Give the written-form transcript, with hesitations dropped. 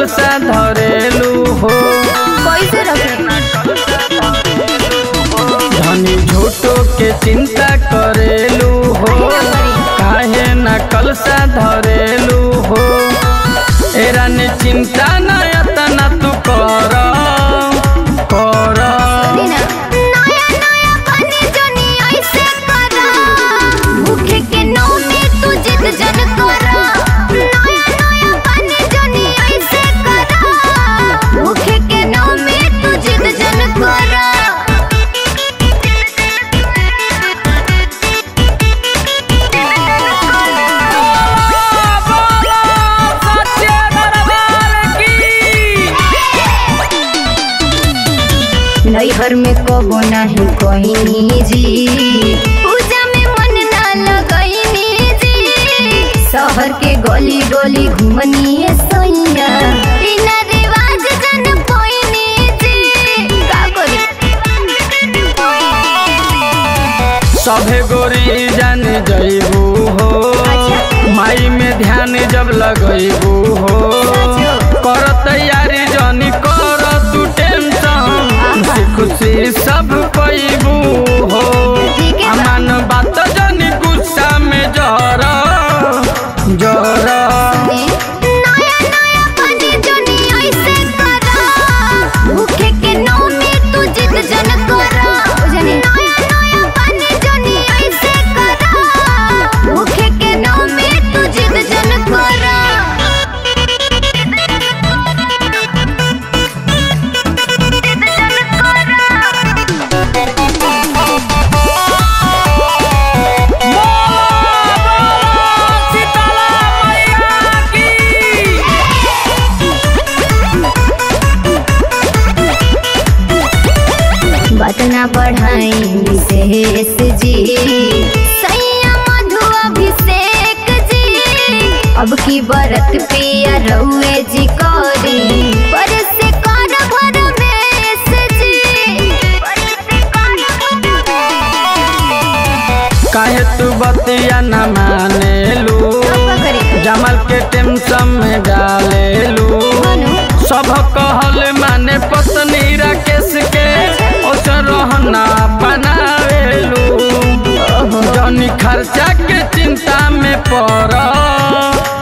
कलसा धरेलू हो। कैसे रखे धनी झूठो के चिंता करेलू हो, काहे न कलसा धरेलू हो। एरा ने चिंता न तना तू कर नैहर में कबो नहीं कहनी जी, पूजा में मन ना लगनी जी। शहर के गली गली घूमनी सैया, बिना रिवाज जन पैनी जी। का करी सभे गोरी जान जइबू हो, माई में ध्यान जब लगइबू हो। कर तैयारी जनी कर तू टेंशन, खुशी खुशी सब पैबू हो। अमान बात जनी गुस्सा में जरा जरा बतना बढ़ाई विशेष जी, सैया मधु अभिषेक जी। अब की बरत पिया रउए जी करी, पर से कर भर मेस जी। काहे तू बतिया न मानेलू, जमल के टेंशन में डालेलू। सब कहल माने पत्नी राकेश के, रहना बनावेलू। जनी खर्चा के चिंता में पड़